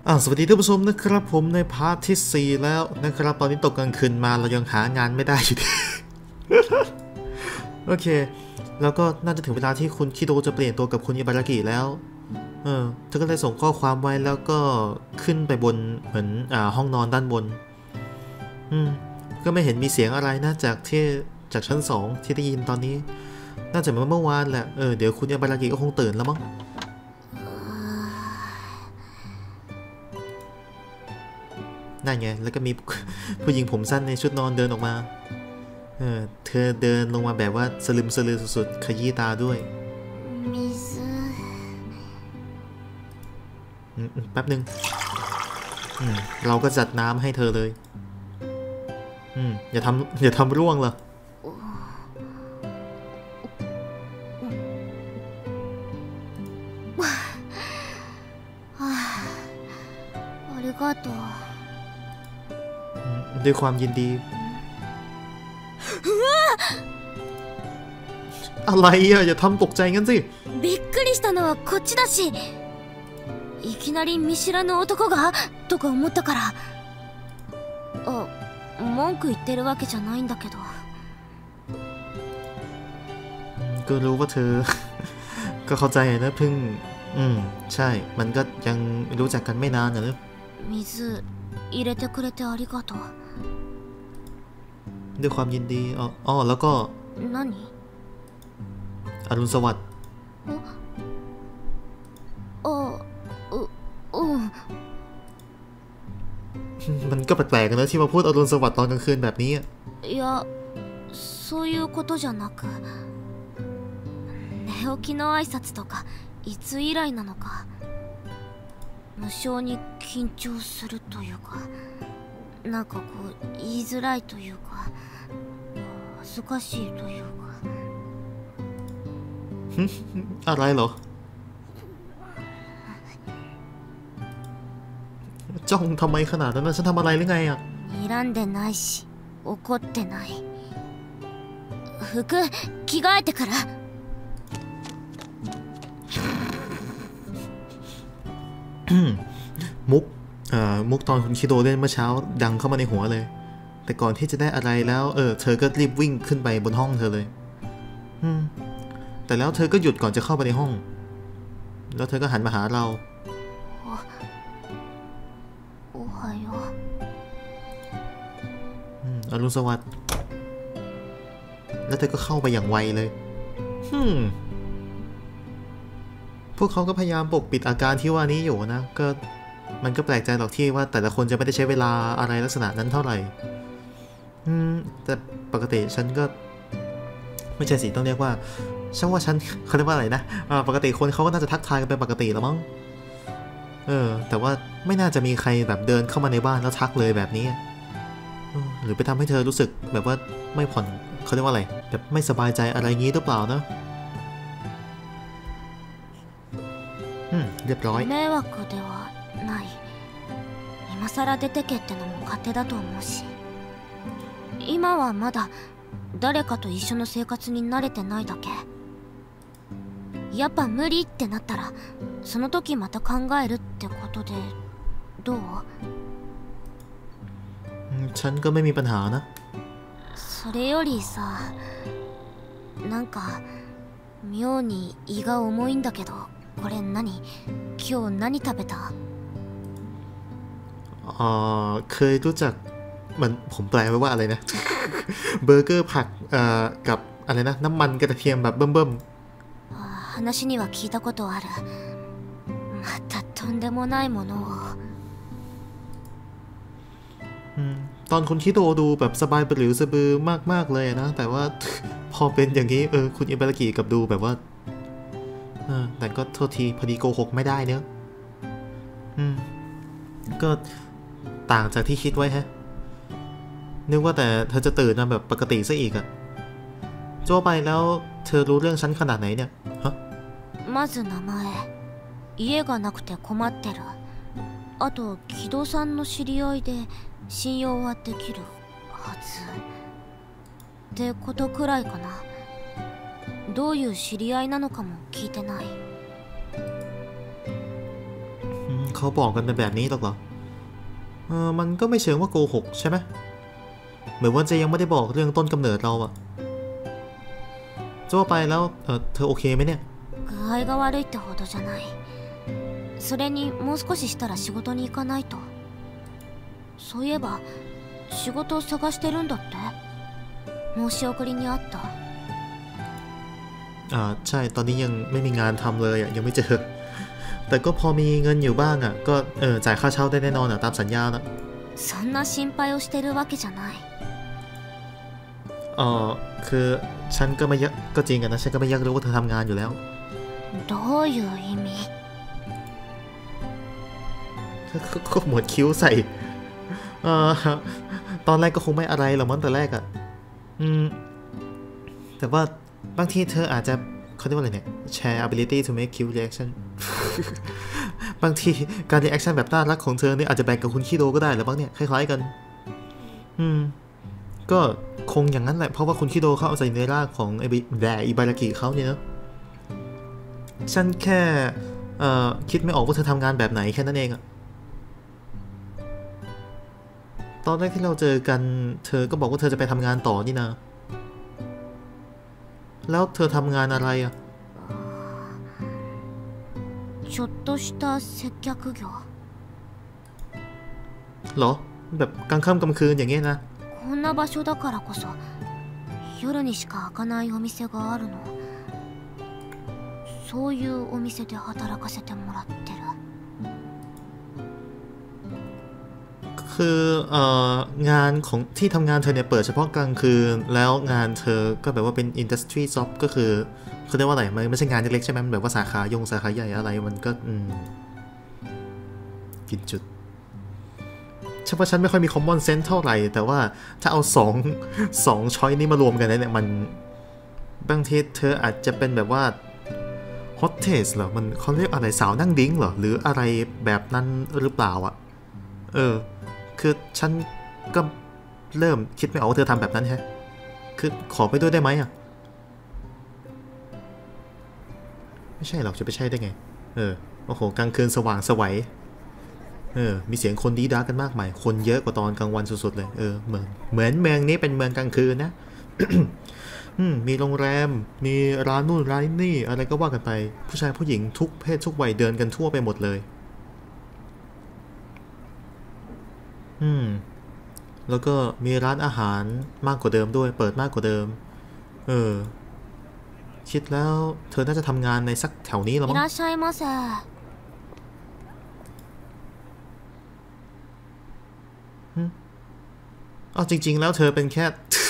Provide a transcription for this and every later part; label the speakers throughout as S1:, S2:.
S1: สวัสดีท่านผู้ชมนะครับผมในพาร์ทที่4แล้วนะครับตอนนี้ตกกลางคืนมาเรายังหางานไม่ได้อยู่ดี โอเคแล้วก็น่าจะถึงเวลาที่คุณคิโดจะเปลี่ยนตัวกับคุณอิบารากิแล้วเธอก็เลยส่งข้อความไว้แล้วก็ขึ้นไปบนเหมือนห้องนอนด้านบนก็ไม่เห็นมีเสียงอะไรนะจากชั้น2ที่ได้ยินตอนนี้น่าจะเมื่อวานแหละเดี๋ยวคุณอิบารากิก็คงตื่นแล้วมั้งนั่นไงแล้วก็มีผู้หญิงผมสั้นในชุดนอนเดินออกมาเธอเดินลงมาแบบว่าสลึมสลือสุดๆขยี้ตาด้วยแป๊บนึงเราก็จัดน้ำให้เธอเลยอย่าทำร่วงเหรอด้วยความยินดีอะไรอ่ะอย่าทำตกใจงั้นสิ
S2: びっくりしたのはこっちだしいきなり見知らぬ男がとか思ったから文句言ってるわけじゃないんだけど
S1: ก็รู้ว่าเธอ ก็เข้าใจนะเพิ่งใช่มันก็ยังรู้จักกันไม่นานนะ
S2: 水入れてくれてありがとう
S1: ด้วยความยินดีแล้วก็
S2: 何
S1: อรุณสวัสดิ์มันก็แปลกๆนะที่มาพูดอรุณสวัสดิ์ตอนกลางคืนแบบนี้
S2: いやそういうことじゃなく寝起きの挨拶とかいつ以来なのか無性に緊張するというかなんかこう言いづらいというか恥ずかしいというか
S1: อะไรเหรอจ้องทำไมขนาดนั้นฉันทำอะไรหรือไงอ่ะ
S2: 睨んでないし怒ってない服着替えてから
S1: มุกตอนคุณคิโดเล่นเมื่อเช้าดังเข้ามาในหัวเลยแต่ก่อนที่จะได้อะไรแล้วเธอก็รีบวิ่งขึ้นไปบนห้องเธอเลยแต่แล้วเธอก็หยุดก่อนจะเข้าไปในห้องแล้วเธอก็หันมาหาเราอรุณสวัสดิ์แล้วเธอก็เข้าไปอย่างไวเลยพวกเขาก็พยายามปกปิดอาการที่ว่านี้อยู่นะก็มันก็แปลกใจหรอกที่ว่าแต่ละคนจะไม่ได้ใช้เวลาอะไรลักษณะนั้นเท่าไหร่แต่ปกติฉันก็ไม่ใช่สิต้องเรียกว่าฉันเขาเรียกว่าอะไรนะปกติคนเขาก็น่าจะทักทายกันเป็นปกติแล้วมั้งแต่ว่าไม่น่าจะมีใครแบบเดินเข้ามาในบ้านแล้วทักเลยแบบนี้หรือไปทำให้เธอรู้สึกแบบว่าไม่ผ่อนเขาเรียกว่าอะไรแบบไม่สบายใจอะไรงี้หรือเปล่านะเรียบร้อย
S2: 迷惑ではない今更出てけってのも勝手だと思うし今はまだ誰かと一緒の生活に慣れてないだけやっぱ無理ってなったらその時また考えるってことでどう
S1: ฉันก็ไม่มีปัญหานะ
S2: それよりさなんか妙に胃が重いんだけどこれ今日何食べた
S1: เคยรู้จักมันผมแปลไว้ว่าอะไรนะ เบอร์เกอร์ผักกับอะไรนะน้ำมันกระเทียมแบบเบิ่ม
S2: 話には聞いたことあるまたとんでもないものを
S1: ตอนคุณคิโดดูแบบสบายปรือสะบือมากๆเลยนะแต่ว่าพอเป็นอย่างนี้คุณอิบารากิกับดูแบบว่าแต่ก็โทษทีพอดีโกหกไม่ได้เนอะก็ต่างจากที่คิดไว้ฮะนึกว่าแต่เธอจะตื่นมาแบบปกติซะอีกอะโจ้ไปแล้วเธอรู้เรื่องฉันขนาดไหนเนี่ยฮะ
S2: まず名前家がなくて困ってるあと木戸さんの知り合いで信用はできるはずってことくらいかなどういう知り合いなのかも聞いてない
S1: เขาบอกกันเป็นแบบนี้หรอกเหรอมันก็ไม่เชิงว่าโกหกใช่ไหมเหมือนว่าเจยังไม่ได้บอกเรื่องต้นกำเนิดเราอะจะว่าไปแล้วเธอโอเคไหมเนี่ย
S2: 具合が悪いってほどじゃないそれにもう少ししたら仕事に行かないとそういえば仕事を探してるんだって申し送りにあった
S1: ใช่ตอนนี้ยังไม่มีงานทำเลยอะยังไม่เจอแต่ก็พอมีเงินอยู่บ้างอะก็จ่ายค่าเช่าได้แน่นอนอะตามสัญญานะ
S2: そんな心配をしてるわけじゃない
S1: คือฉันก็ไม่ก็จริงกันนะฉันก็ไม่อยากรู้ว่าเธอทำงานอยู่แล้ว
S2: どういう意味
S1: ก็หมดคิ้วใส่ตอนแรกก็คงไม่อะไรหรอกมั้งแต่แรกอะแต่ว่าบางทีเธออาจจะเขาเรียกว่าอะไรเนี่ย share ability to make cute reaction บางทีการ reaction แบบน่ารักของเธอเนี่ยอาจจะแบ่งกับคุณคิโดก็ได้หรือบ้างเนี่ยคล้ายๆกันก็คงอย่างนั้นแหละเพราะว่าคุณคิโดเขาเอาใส่ในร่างของอิบารากิเขาเนี่ยนะฉันแค่คิดไม่ออกว่าเธอทำงานแบบไหนแค่นั้นเองอะตอนแรกที่เราเจอกันเธอก็บอกว่าเธอจะไปทำงานต่อนี่นะแล้วเธอทำงานอะไรอะ
S2: ちょっとした接客業
S1: เหรอแบบกลางค่ำกลางคืนอย่างเงี้ยนะ
S2: こんな場所だからこそ夜にしか開かないお店があるのそういうお店で働かせてもらってる
S1: คืองานของที่ทำงานเธอเนี่ยเปิดเฉพาะกลางคืนแล้วงานเธอก็แบบว่าเป็น industry job ก็คือเขาเรียกว่าอะไรมันไม่ใช่งานเล็กๆใช่ไหมมันแบบว่าสาขาใหญ่อะไรมันก็กินจุดเฉพาะฉันไม่ค่อยมี common sense เท่าไหร่แต่ว่าถ้าเอาสองช้อยนี้มารวมกันเนี่ยมันบางทีเธออาจจะเป็นแบบว่า hostess เหรอมันเขาเรียกอะไรสาวนั่งดิ้งเหรอหรืออะไรแบบนั้นหรือเปล่าอะคือฉันก็เริ่มคิดไม่ออกว่าเธอทำแบบนั้นใช่คือขอไปด้วยได้ไหมอ่ะไม่ใช่หรอกจะไปใช่ได้ไงโอ้โหกลางคืนสว่างสวัยมีเสียงคนดีด้ากันมากมายคนเยอะกว่าตอนกลางวันสุดๆเลยเหมือนเมืองนี้เป็นเมืองกลางคืนนะ มีโรงแรมมีร้านนู่นร้านนี่อะไรก็ว่ากันไปผู้ชายผู้หญิงทุกเพศทุกวัยเดินกันทั่วไปหมดเลยแล้วก็มีร้านอาหารมากกว่าเดิมด้วยเปิดมากกว่าเดิมคิดแล้วเธอน่าจะทำงานในสักแถวนี้หรอมั้งจริงๆแล้วเธอเป็นแค่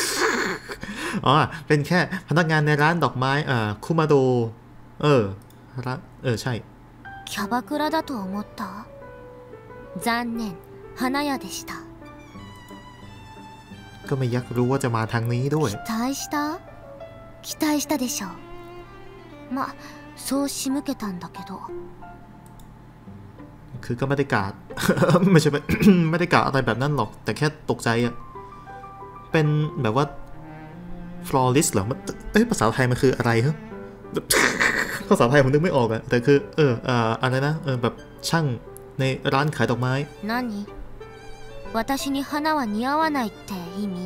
S1: เป็นแค่พนักงานในร้านดอกไม้คุมาโดร้านใช่
S2: キャバクラだと思った残念花屋でした
S1: ก็ไม่อยากรู้ว่าจะมาทางนี้ด้วย
S2: 期待したでしょまそう仕向けたんだけど
S1: คือก็ไม่ได้กาด ไม่ใช่ ไม่ได้กาดอะไรแบบนั้นหรอกแต่แค่ตกใจอะเป็นแบบว่า florist เหรอภาษาไทยมันคืออะไรฮะ ภาษาไทยผมนึกไม่ออกอะแต่คืออะไรนะแบบช่างในร้านขายดอกไม้
S2: 何私に花は似合わないって意味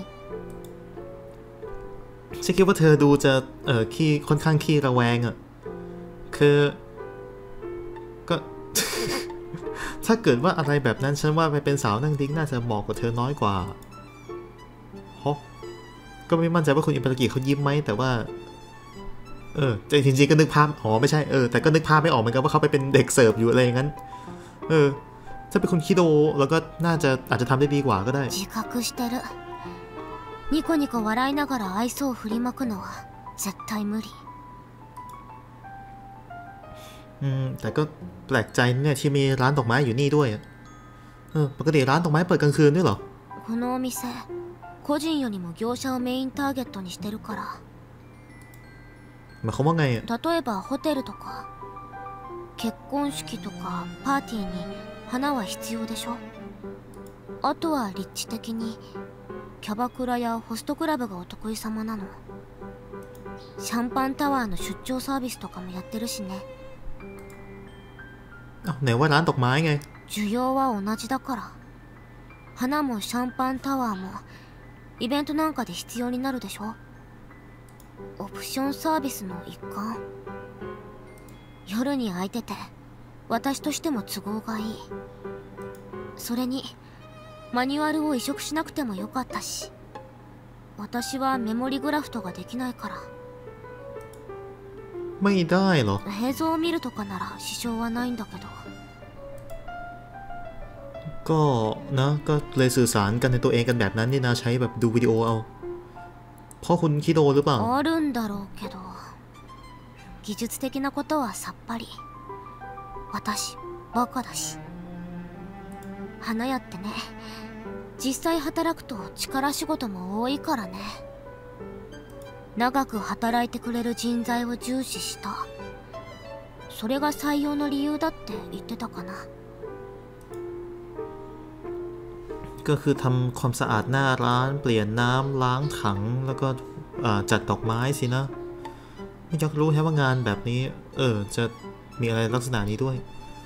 S1: ฉันคิดว่าเธอดูจะค่อนข้างขี้ระแวงอะคือก็ ถ้าเกิดว่าอะไรแบบนั้นฉันว่าไปเป็นสาวนั่งดิ้งน่าจะเหมาะกับเธอน้อยกว่าก็ไม่มั่นใจว่าคุณอิมปารากิเขายิ้มไหมแต่ว่าแต่จริงๆก็นึกภาพไม่ใช่แต่ก็นึกภาพไม่ออกเหมือนกันว่าเขาไปเป็นเด็กเสิร์ฟอยู่อะไรอย่างนั้นถ้าเป็นคุณคิโดแล้วก็น่าจะอาจจะทำได้ดีกว่าก็ได้
S2: 自覚してるニコニコ笑いながら愛想を振りまくのは絶対無理
S1: แต่ก็แปลกใจเนี่ยที่มีร้านดอกไม้อยู่นี่ด้วยปกติร้านดอกไม้เปิดกลางคืนด้วยเหรอ
S2: このお店個人よりも業者をメインターゲットにしてるから
S1: หมายความว่าไง
S2: 例えばホテルとか結婚式とかパーティーに花は必要でしょあとは立地的にキャバクラやホストクラブがお得意様なのシャンパンタワーの出張サービスとかもやってるしね
S1: ไหนว่าร้านดอกไม้ไง
S2: 需要は同じだから花もシャンパンタワーもイベントなんかで必要になるでしょ。オプションサービスの一環。夜に空いてて私としても都合がいい。それにマニュアルを移植しなくてもよかったし、私はメモリグラフトができないから。
S1: ไม่ได้หรอ
S2: 映像を見るとかなら支障はないんだけど。
S1: ก็นะก็เลยสื่อสารกันในตัวเองกันแบบนั้นนี่นะใช้แบบดูวิดีโอเอาเพราะคุณคิดโอหรือเปล่า
S2: あるんだろうけど技術的なことはさっぱり。私バカだし。花屋ってね、実際働くと力仕事も多いからね。長く働いてくれる人材を重視した。それが採用の理由だって言ってたかな。
S1: ก็คือทำความสะอาดหน้าร้านเปลี่ยนน้ำล้างถังแล้วก็จัดดอกไม้สินะไม่อยากรู้แค่ว่างานแบบนี้จะมีอะไรลักษณะนี้ด้วย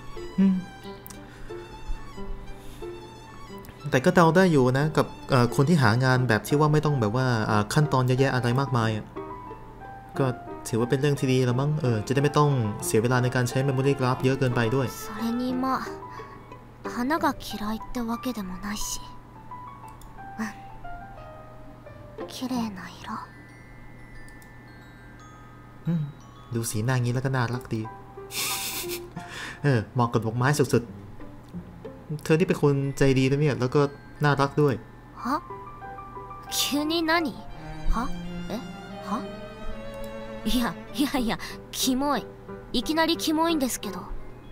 S1: แต่ก็เดาได้อยู่นะกับคนที่หางานแบบที่ว่าไม่ต้องแบบว่าขั้นตอนเยอะแยะอะไรมากมายก็ถือว่าเป็นเรื่องที่ดีแล้วมั้งจะได้ไม่ต้องเสียเวลาในการใช้ memory graph เยอะเกินไปด้วย
S2: それにまあ花が嫌いってわけでもないし。綺麗な色。
S1: ดูสีหน้างี้แล้วก็น่ารักดีเหมาะกับดอกไม้สุดๆเธอที่เป็นคนใจดีนะเนี่ยแล้วก็น่ารักด้วย
S2: は急に何ははいやキモい。いきなりキモいんですけど。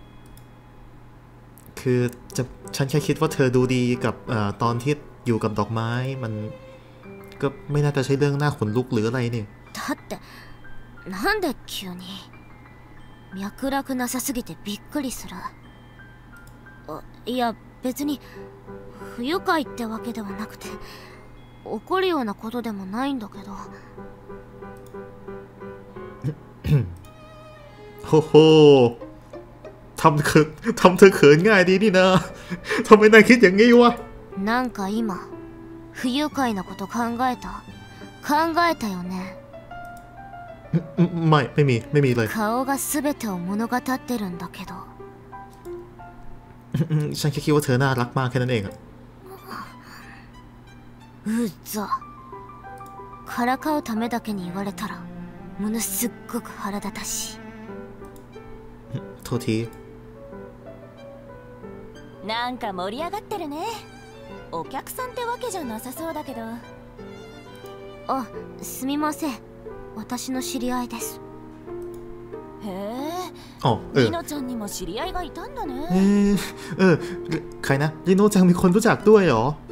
S1: คือฉันแค่คิดว่าเธอดูดีกับตอนที่อยู่กับดอกไม้มันก็ไม่น่าจะใช่เรื่องน่าขนลุกหรืออะไรเนี่ย
S2: だってなんで急に脈絡なさすぎてびっくりする。いや別に不愉快ってわけではなくて怒るようなことでもないんだけど
S1: โอ้โหทำเธอเขินง่ายดีนี่นะทำไมนายคิดอย่างงี้วะ
S2: なんか今不愉快なこと考えたよね。
S1: ไม่มีเลย
S2: 顔が全てを物語ってるんだけど
S1: ฉันแค่คิดว่าเธอน่ารักมากแค่นั้นเอง
S2: うざからかうためだけに言われたらものすっごく腹立たしい。
S1: โทษที
S3: なんか盛り上がってるね。お客さんってわけじゃなさそうだけど。
S2: すみません、私の知り合いです。
S3: へえ、リノちゃんにも知り合いがいたんだね。
S1: ใครนะリノちゃんมีคนรู้จักด้วยเหรอ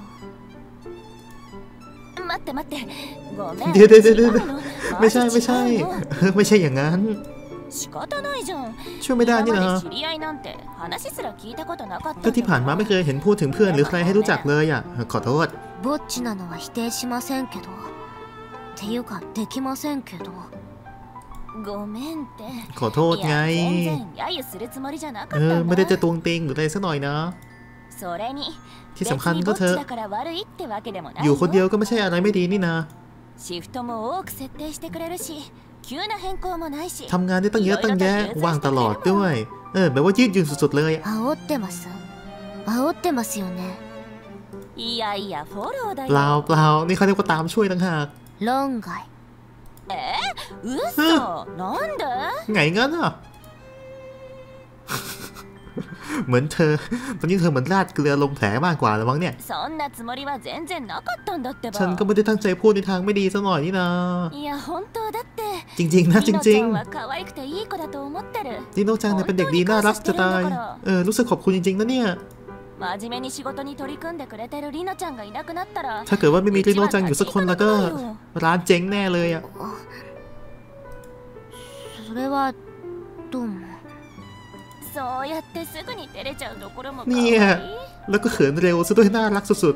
S3: 待ってごめん。
S1: เดี๋ยวไม่ใช่อย่างนั้น
S3: 仕方ないじゃん。
S1: ช่วยไม่ได้นี่นะ
S3: 知り合いなんて話すら聞いたことなかった。
S1: ก็ที่ผ่านมาไม่เคยเห็นพูดถึงเพื่อนหรือใครให้รู้จักเลยขอโทษ
S2: ぼっちなのは否定しませんけどっていうかできませんけど。
S3: ごめんって
S1: ขอโทษไง
S3: 全然揶揄するつもりじゃなかったんだ。
S1: ไม่ได้จะตวงติงหรืออะไรสักหน่อยนะ
S3: それに
S1: ที่สำคัญก็เธอ
S3: อยู่
S1: คนเดียวก็ไม่ใช่อะไรไม่ดีนี่นะ
S3: シフトも多く設定してくれるし急な変更もないし
S1: ทำงานได้ตั้งเยอะตั้งแยะว่างตลอดด้วยแบบว่ายืดหยุ่นสุดๆเลย
S2: 煽ってますよね。
S3: いやフォローだよ。
S1: เปล่านี่เขาเรียกว่าตามช่วยต่างหาก
S2: 論外。
S3: 嘘なんで
S1: ไงงั้นเหมือนเธอตอนนี้เธอเหมือนราดเกลือลงแผลมากกว่าแล้วมั้งเนี่ยฉันก็ไม่ได้ตั้งใจพูดในทางไม่ดีซะหน่อยนี่นะจริงๆนะจริงๆลิโนจังเนี่ยเป็นเด็กดีน่ารักจะตายรู้สึกขอบคุณจริงๆนะเนี่ยถ้าเกิดว่าไม่มีลิโนจังอยู่สักคนแล้วก็ร้านเจ๊งแน่เลย
S2: それはどうも
S3: そうやってすぐに照れちゃうところも
S1: เนี่ยแล้วก็เขินเร็วซะด้วยน่ารักสุด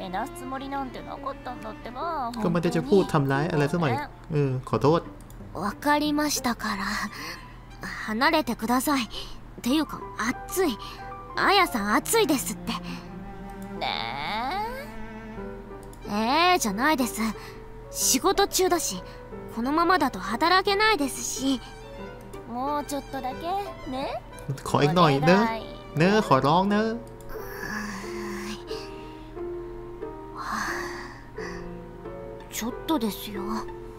S1: ๆก็ไม่ได้จะพูดทำร้ายอะไรสักหน่อยขอโทษ
S2: わかりましたから離れてください。 ていうか暑い。あやさん暑いですって。
S3: ね
S2: じゃないです。仕事中だし、このままだと働けないですし。
S3: もうちょっとだけね。
S1: ขออีกหน่อยเนอะเนอะขอร้องเนอะ
S2: ちょっとですよ。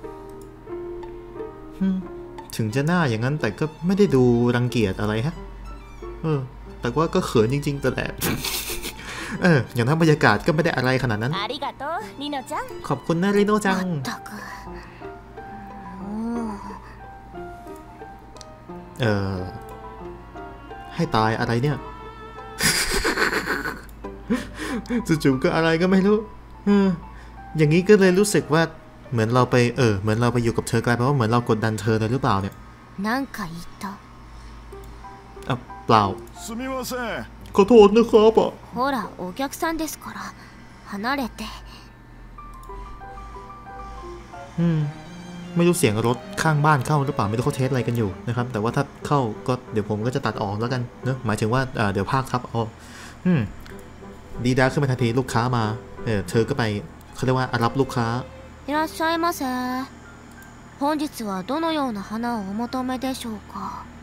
S1: ถึงจะหน้าอย่างนั้นแต่ก็ไม่ได้ดูรังเกียจอะไรฮะแต่ว่าก็เขินจริงๆแต่แหละอย่างทั้งบรรยากาศก็ไม่ได้อะไรขนาดนั้นขอบคุณนะริโนจังให้ตายอะไรเนี่ยจู่ๆก็อะไรก็ไม่รู้อย่างนี้ก็เลยรู้สึกว่าเหมือนเราไปเหมือนเราไปอยู่กับเธอกลายเป็นว่าเหมือนเรากดดันเธอเลยหรือเปล่าเนี่ยเปล่าขอโทษนะครับ
S2: ほらお客さんですから離れて
S1: ไม่รู้เสียงรถข้างบ้านเข้าหรือเปล่าไม่รู้เขาเทสอะไรกันอยู่นะครับแต่ว่าถ้าเข้าก็เดี๋ยวผมก็จะตัดออกแล้วกันเนอะหมายถึงว่าเดี๋ยวภาคครับดีด้าขึ้นมาทันทีลูกค้ามาเธอก็ไปเขาเรียกว่ารับลูกค้า
S2: いらっしゃいませ。本日はどのような花をお求めでしょうか。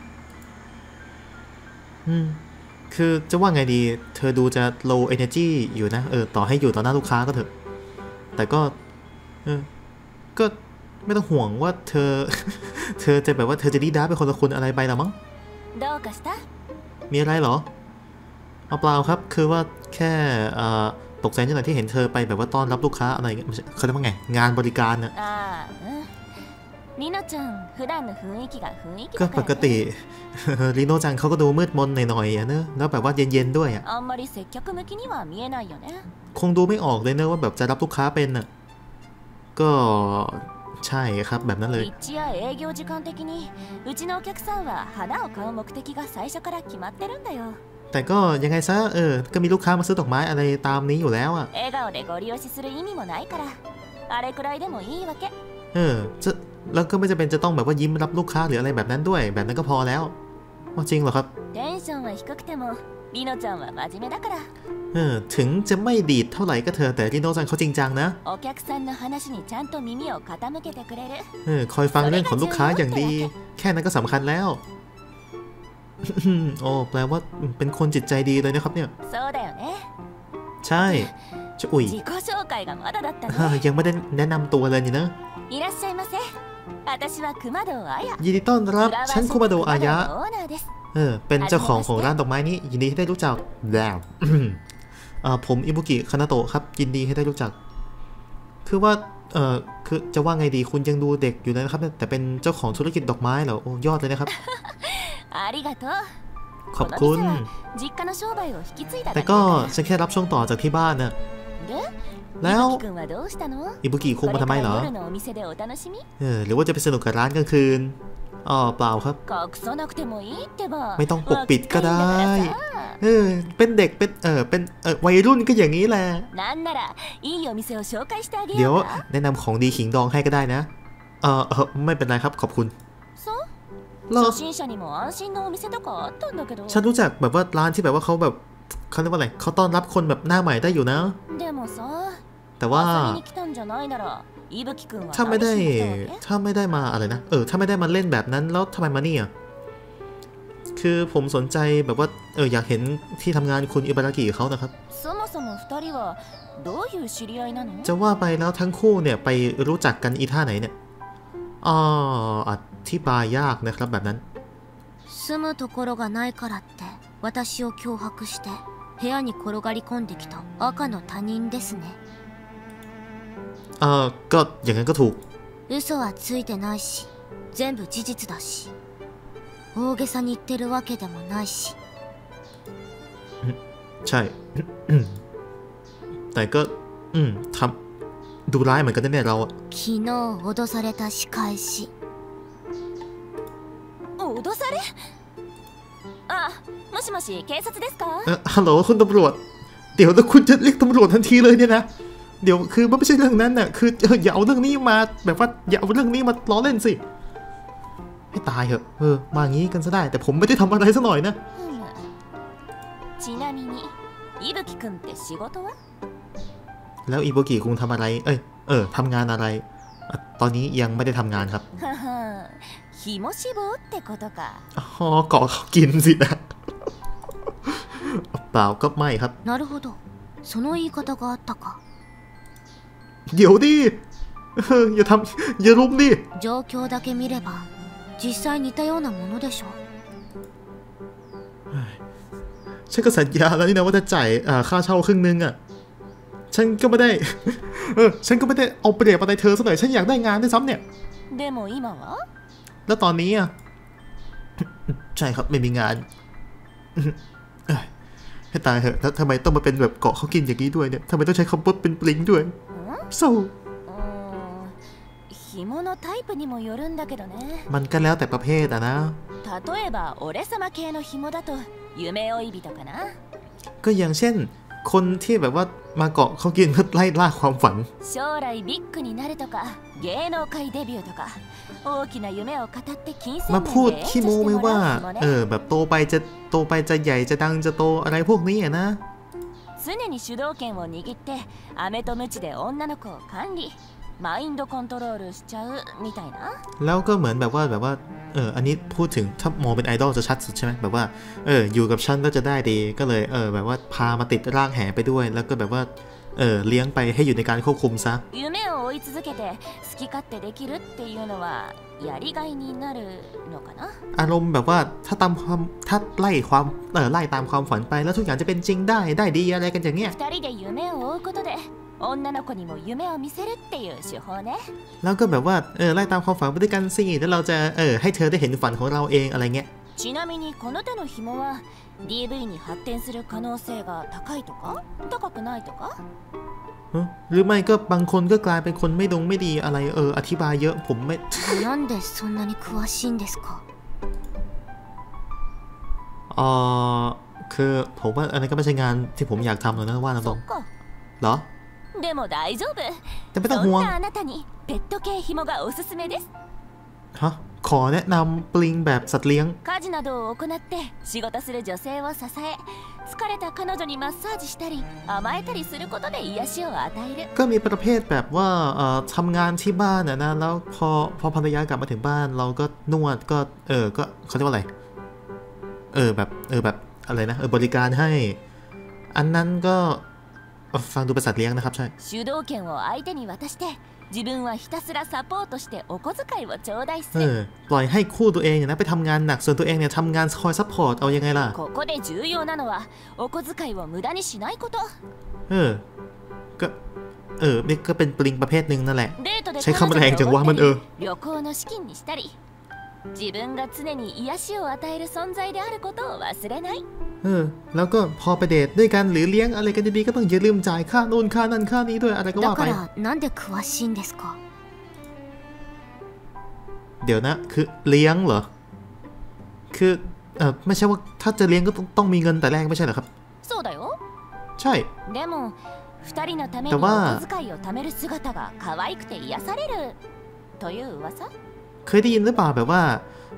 S1: คือจะว่าไงดีเธอดูจะ low energy อยู่นะต่อให้อยู่ต่อหน้าลูกค้าก็เถอะแต่ก็ก็ไม่ต้องห่วงว่าเธอจะแบบว่าเธอจะดีด้าเป็นคนละคนอะไรไปหรอมั้งมีอะไรเหรอเอาเปล่าครับคือว่าแค่ตกใจนิดหน่อยที่เห็นเธอไปแบบว่าต้อนรับลูกค้าอะไรเขาเรียกว่าไงงานบริการน่ะก็ปกติริโนจังเขาก็ดูมืดมนหน่อยๆเนอะแล้วแบบว่าเย็นๆด้วยอ่ะคงดูไม่ออกเลยเนอะว่าแบบจะรับลูกค้าเป็นน่ะก็ใช่ครับแบบนั้นเลยแต่ก็ยังไงซะก็มีลูกค้ามาซื้อดอกไม้อะไรตามนี้อยู่แล้วอ่ะจะแล้วก็ไม่จำเป็นจะต้องแบบว่ายิ้มรับลูกค้าหรืออะไรแบบนั้นด้วยแบบนั้นก็พอแล้วจริงเหรอครับถึงจะไม่ดีดเท่าไหร่ก็เธอแต่ริโนจังเขาจริงจังนะคอยฟังเรื่องของลูกค้าอย่างดีแค่นั้นก็สำคัญแล้วโอ้แปลว่าเป็นคนจิตใจดีเลยนะครับเนี่ยใช่อุ้ยยังไม่ได้แนะนำตัวเลยนี่นะยินดีต้อนรับฉันคุมาโดอายะเป็นเจ้าของร้านดอกไม้นี้ยินดีให้ได้รู้จักแล้วผมอิบุกิคานาโตะครับยินดีให้ได้รู้จักคือว่าคือจะว่าไงดีคุณยังดูเด็กอยู่เลยนะครับแต่เป็นเจ้าของธุรกิจดอกไม้เหรอโอ้ยอดเลยนะครับขอบคุณแต่ก็ฉันแค่รับช่วงต่อจากที่บ้านน่ะแล้วอิบุกิคุงมาทำไมเหรอหรือว่าจะไปสนุกกับร้านกลางคืนเปล่าครับไม่ต้องปกปิดก็ได้เป็นเด็กเป็นวัยรุ่นก็อย่างนี้แหละเดี๋ยวแนะนำของดีขิงดองให้ก็ได้นะไม่เป็นไรครับขอบคุณฉันรู้จักแบบว่าร้านที่แบบว่าเขาแบบเขาเรียกว่าอะไรเขาต้อนรับคนแบบหน้าใหม่ได้อยู่นะแต่ว่าถ้าไม่ได้มาอะไรนะถ้าไม่ได้มาเล่นแบบนั้นแล้วทำไมมาเนี่ยคือผมสนใจแบบว่าอยากเห็นที่ทำงานคุณอิบารากิเขานะครับจะว่าไปแล้วทั้งคู่เนี่ยไปรู้จักกันอีท่าไหนเนี่ยอธิบายยากนะครับแบบนั้น
S2: 住むところがないからって私を脅迫して部屋に転がり込んできた赤の他人ですね
S1: ก็อย่างนั้นก็ถูก
S2: 嘘はついてないし全部事実だし大げさに言ってるわけでもないし
S1: ใช่แต่ก็ทำดูร้ายเหมือนกันเนี่ยเรา
S2: 昨日脅された仕返し脅されもしもし警察ですか
S1: ฮัลโหลคุณตำรวจเดี๋ยวแล้วคุณจะเรียกตำรวจทันทีเลยเนี่ยนะเดี๋ยวคือมันไม่ใช่เรื่องนั้นน่ะคืออย่าเอาเรื่องนี้มาแบบว่าอย่าเอาเรื่องนี้มาล้อเล่นสิให้ให้ตายเหอะมางี้กันซะได้แต่ผมไม่ได้ทำอะไรซะหน่อยนะแล้วอิโบกิคุงทำอะไรทำงานอะไรตอนนี้ยังไม่ได้ทำงานครับอ๋อเกาะเขากินสินะเปล่าก็ไม่ครับ
S2: なるほどその言い方があったか
S1: เดี๋ยวดิอย่ารุมดิ
S2: 状況だけ見れば実際似たようなものでしょ
S1: ฉันก็สัญญาแล้วนี่นะว่าจะจ่ายค่าเช่าครึ่งนึงอ่ะฉันก็ไม่ได้เอาเปรียบอะไรเธอซะหน่อยฉันอยากได้งานด้วยซ้ำเนี่ยแล้วตอนนี้อ่ะใช่ครับไม่มีงานให้ตายเหอะแล้วทำไมต้องมาเป็นแบบเกาะเขากินอย่างนี้ด้วยเนี่ยทำไมต้องใช้คำว่าเป็นปลิงด้วยเศร้ามันก็แล้วแต่ประเภทอะนะก็อย่างเช่นคนที่แบบว่ามาเกาะเขากินเพื่อไล่ล่าความฝันมาพูดขี้โม้ไม่ว่าแบบโตไปจะใหญ่จะดังจะโตอะไรพวกนี้อะนะ
S3: 常に主導権を握って飴とムチで女の子を管理マインドコントロールしちゃうみたいな
S1: แล้วก็เหมือนแบบว่าอันนี้พูดถึงถ้ามองเป็นไอดอลจะชัดสุดใช่ไหมแบบว่าอยู่กับฉันก็จะได้ดีก็เลยแบบว่าพามาติดร่างแหไปด้วยแล้วก็แบบว่าเลี้ยงไปให้อยู่ในการควบคุมซะ
S3: 夢を追い続けて好き勝手できるっていうのはやりがいになるのかな
S1: อารมณ์แบบว่าถ้าไล่ตามความฝันไปแล้วทุกอย่างจะเป็นจริงได้ดีอะไรกันอย่างเงี้ย
S3: 2人で夢を追うことで女の子にも夢を見せるっていう手法ね
S1: แล้วก็แบบว่าไล่ตามความฝันไปด้วยกันสิแล้วเราจะให้เธอได้เห็นฝันของเราเองอะไรเงี้ย
S3: ちなみにこの手の紐は DV に発展する可能性が高いとか高くないとか
S1: หรือไม่ก็บางคนก็กลายเป็นคนไม่ดีอะไรอธิบายเยอะผมไม่
S2: なんでそんなに詳しいんですか
S1: คือผมว่าอันนี้ก็ไม่ใช่งานที่ผมอยากทำเลยนะว่าตรงๆเหรอ
S3: でも大丈夫
S1: แต่ไม่ต้องห่วง
S3: あなたにペット系紐がおすすめです
S1: ฮะขอแนะนำปลิงแบบสัตว์เลี้ยง
S3: 家事などを行って仕事する女性を支え疲れた彼女にマッサージしたり甘えたりすることで癒しを与える
S1: ก็มีประเภทแบบว่าทำงานที่บ้านนะแล้วพอภรรยากลับมาถึงบ้านเราก็นวดก็เขาเรียกว่าอะไรแบบอะไรนะบริการให้อันนั้นก็ฟังดูเป็นสัตว์เลี้ยงนะครับใช่
S3: 主導権を相手に渡して自分はひたすらサポートしてお小遣いを頂戴する
S1: ปล่อยให้คู่ตัวเองนะไปทำงานหนักส่วนตัวเองเนี่ยทำงานคอยซัพพอร์ตเอายังไงล่ะ
S3: ここで重要なのはお小遣いを無駄にしないこと
S1: นี่ก็เป็นปลิงประเภทหนึ่งนั่นแหละใช้คำแรงจังว่ามัน
S3: 旅行の資金にしたり自分が常に癒しを与える存在であることを忘れない
S1: แล้วก็พอไปเดทด้วยกันหรือเลี้ยงอะไรกันดีๆก็ต้องอย่าลืมจ่ายค่าโน่นค่านั่นค่านี้ด้วยอะไรก็ว่าไป
S2: なんで詳しいんですか
S1: เดี๋ยวนะคือเลี้ยงเหรอคือไม่ใช่ว่าถ้าจะเลี้ยงก็ต้องมีเงินแต่แรกไม่ใช่เหรอครับ
S3: そうだよ
S1: ใช่
S3: でも2人のためにお小遣いを貯める姿が可愛くて癒されるという噂
S1: เคยได้ยินหรือเปล่าแบบว่า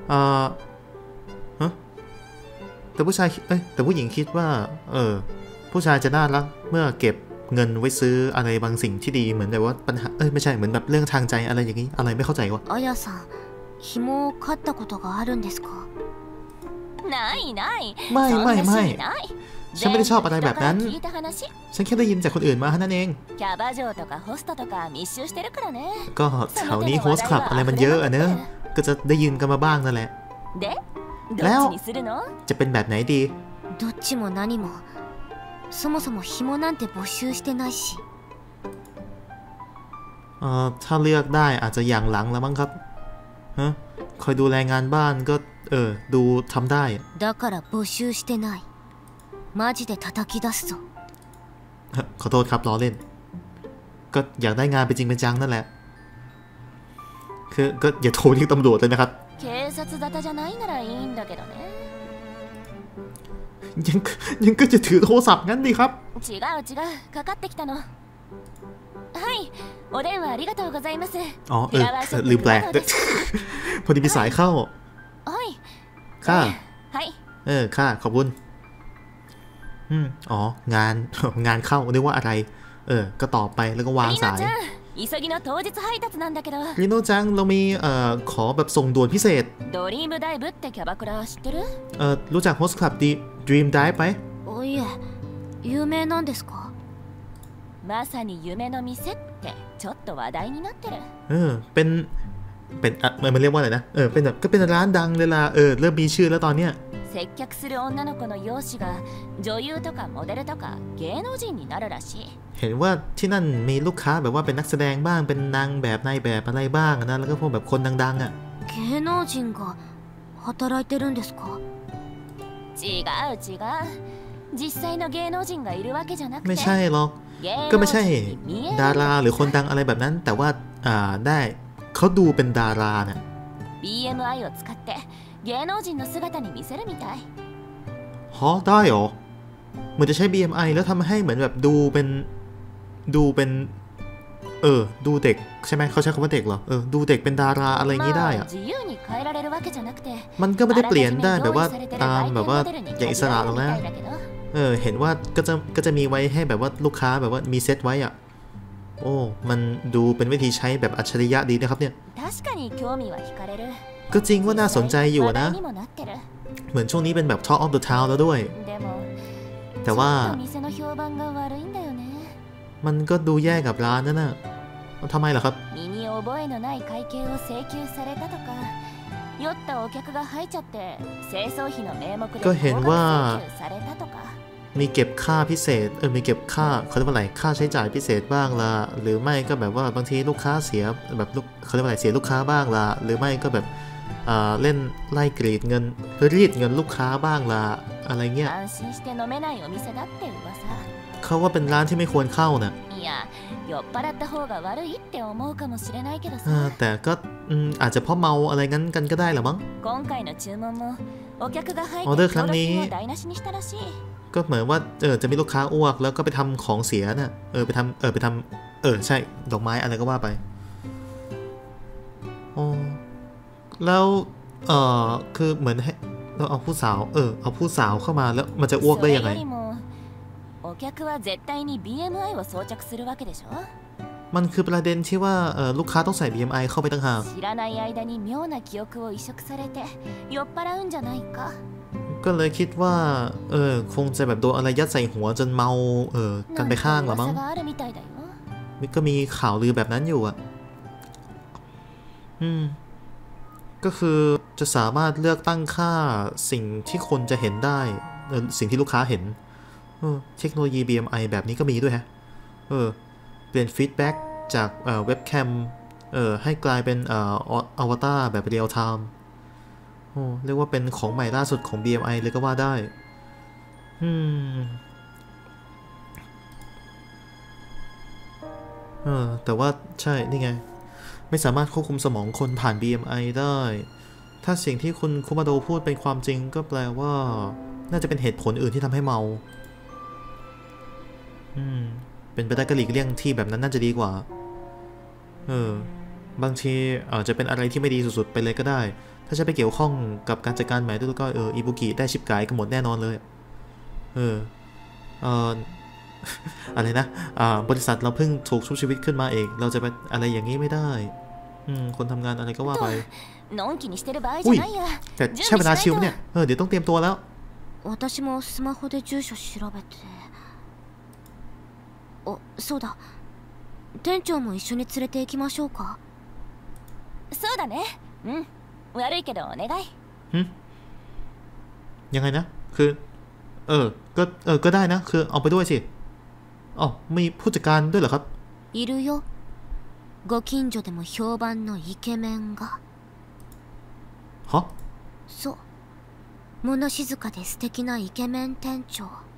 S1: แต่ผู้ชายแต่ผู้หญิงคิดว่าผู้ชายจะน่ารักเมื่อเก็บเงินไว้ซื้ออะไรบางสิ่งที่ดีเหมือนแบบว่าปัญหาไม่ใช่เหมือนแบบเรื่องทางใจอะไรอย่างนี้อะไรไม่เข้าใจวะ
S2: あやさん紐を飼ったことがあるんですか
S3: ないない
S1: ไม่ฉันไม่ได้ชอบอะไรแบบนั้นฉันแค่ได้ยินจากคนอื่นมาเท่านั้นเองก็แถวนี้โฮสต์คลับอะไรมันเยอะอะเนอะก็จะได้ยินกันมาบ้างนั่นแหละแล้วจะเป็นแบบไหนดี
S2: どっちも何もそもそも紐なんて募集してないし
S1: ถ้าเลือกได้อาจจะอย่างหลังแล้วมั้งครับคอยดูแลงานบ้านก็ดูทำได้
S2: だから募集してないマジで叩き出すぞ
S1: ขอโทษครับล้อเล่นก็อยากได้งานเป็นจริงเป็นจังนั่นแหละคือก็อย่าโทรเรียกตำรวจเลยนะครับ
S3: 警察沙汰じゃないならいいんだけどね
S1: ยังก็จะถือโทรศัพท์งั้นดิครับ
S3: 違うかかってきたのはいお電話ありがとうございます
S1: ลืมแปลกพอดีมีสายเข้าค่ะ
S3: はい。
S1: ค่ะขอบคุณอ๋องาน งานเข้านึกว่าอะไรก็ตอบไปแล้วก็วางสาย
S3: 急ぎの当日配達なんだけど。
S1: ริโนจังเรามีขอแบบส่งด่วนพิเศษ
S3: ドリームダイブってキャバクラ知ってる？
S1: รู้จักโฮสต์คลับDream Dive ไหม
S2: おいえ有名なんですか？
S3: まさに夢の店ってちょっと話題になってる。
S1: เป็นมันเรียกว่าอะไรนะเป็นแบบก็เป็นร้านดังเลยล่ะเริ่มมีชื่อแล้วตอนเนี้ย
S3: 接客する女の子の容姿が女優とかモデルとか芸能人になるらしい。
S1: เห็นว่าที่นั่นมีลูกค้าแบบว่าเป็นนักแสดงบ้างเป็นนางแบบนายแบบอะไรบ้างนะแล้วก็พวกแบบคนดังๆอ่ะ
S2: 芸能人が働いてるんですか？
S3: 違う実際の芸能人がいるわけじゃなくて
S1: ไม่ใช่หรอกก็ไม่ใช่ดาราหรือคนดังอะไรแบบนั้นแต่ว่าได้เขาดูเป็นดาราน่ะ
S3: BMI を使って芸能人の姿に見せるみたい。
S1: ได้หรอเหมือนจะใช้ BMI แล้วทำให้เหมือนแบบดูเป็นดูเด็กใช่ไหมเขาใช้คำว่าเด็กเหรอดูเด็กเป็นดาราอะไรอย่างนี้ได้อะมันก็ไม่ได้เปลี่ยนได้แบบว่าตามแบบว่าอย่างอิสระหรอกนะเห็นว่าก็จะมีไว้ให้แบบว่าลูกค้าแบบว่ามีเซตไว้อ่ะโอ้มันดูเป็นวิธีใช้แบบอัจฉริยะดีนะครับเนี่ยก็จริงว่าน่าสนใจอยู่นะเหมือนช่วงนี้เป็นแบบ Talk of the Town แล้วด้วยแต่ว่ามันก็ดูแย่กับร้านนั่นน่ะทำไมล่ะครับก็เห็นว่ามีเก็บค่าพิเศษมีเก็บค่าเขาเรียกว่าอะไรค่าใช้จ่ายพิเศษบ้างละหรือไม่ก็แบบว่าบางทีลูกค้าเสียแบบเขาเรียกว่าอะไรเสียลูกค้าบ้างละหรือไม่ก็แบบเล่นไล่กรีดเงินรีดเงินลูกค้าบ้างละอะไรเงี้ยเขาว่าเป็นร้านที่ไม่ควรเข้าน่ะแต่ก็อาจจะเพราะเมาอะไรงั้นกันก็ได้หรอมั้งออเดอร์ครั้งนี้ก็เหมือนว่าจะมีลูกค้าอ้วกแล้วก็ไปทำของเสียน่ะไปทำใช่ดอกไม้อะไรก็ว่าไปอ๋อแล้วคือเหมือนให้เราเอาผู้สาวเอาผู้สาวเข้ามาแล้วมันจะอ้วกได้ยังไงมันคือประเด็นที่ว่าลูกค้าต้องใส่ BMI เข้าไปตั้งหากก็เลยคิดว่าคงจะแบบโดนอะไรยัดใส่หัวจนเมากันไปข้างหรอมั้งก็มีข่าวลือแบบนั้นอยู่อ่ะก็คือจะสามารถเลือกตั้งค่าสิ่งที่คนจะเห็นได้สิ่งที่ลูกค้าเห็นเทคโนโลยี BMI แบบนี้ก็มีด้วยฮะเปลี่ยนฟีดแบ็กจากเว็บแคมให้กลายเป็นอวตารแบบเรียลไทม์เรียกว่าเป็นของใหม่ล่าสุดของ BMI เลยก็ว่าได้แต่ว่าใช่นี่ไงไม่สามารถควบคุมสมองคนผ่าน BMI ได้ถ้าสิ่งที่คุณคุมาโดพูดเป็นความจริงก็แปลว่าน่าจะเป็นเหตุผลอื่นที่ทำให้เมาเป็นไปได้ก็หลีกเลี่ยงที่แบบนั้นน่าจะดีกว่าบางทีอาจจะเป็นอะไรที่ไม่ดีสุดๆไปเลยก็ได้ถ้าจะไปเกี่ยวข้องกับการจัดการใหม่ด้วยก็อิบุกิได้ชิบกายกันหมดแน่นอนเลยอะไรนะบริษัทเราเพิ่งถูกชุบชีวิตขึ้นมาเองเราจะไปอะไรอย่างนี้ไม่ได้คนทำงานอะไรก็ว่าไปอุ้ยแต่ใช่เวลาชิวเนี่ยเดี๋ยวต้องเตรียมตัวแล้ว
S2: 私もスマホで住所調べてそうだ店長も一緒に連れて行きましょうか
S3: そうだね悪いけどお願い
S1: ยังไงนะคือก็ได้นะคือเอาไปด้วยสิมีผู้จัดการด้วยเหรอครับ
S2: いるよご近所でも評判のイケメンがそう物静かで素敵なイケメン店長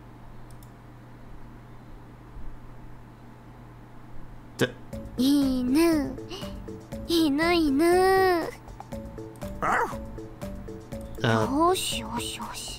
S2: いいねいいないいねよしよしよし